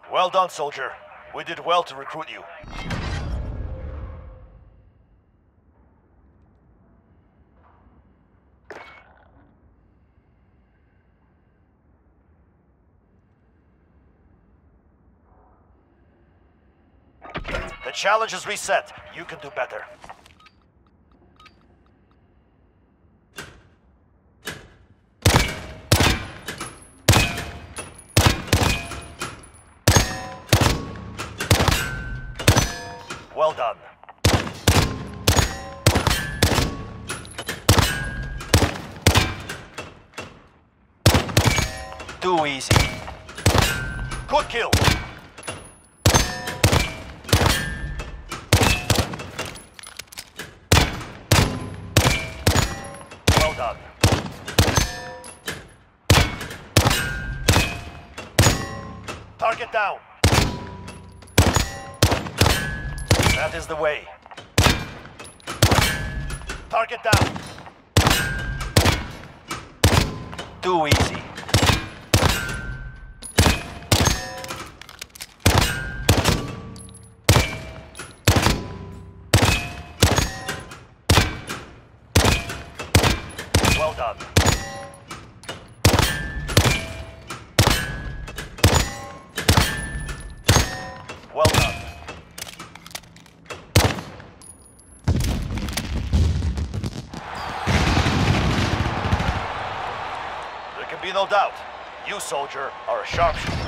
Well done, soldier. We did well to recruit you. The challenge is reset. You can do better. Well done. Too easy. Good kill. Well done. Target down. That is the way. Target down. Too easy. Well done. Well done. There can be no doubt. You, soldier, are a sharpshooter.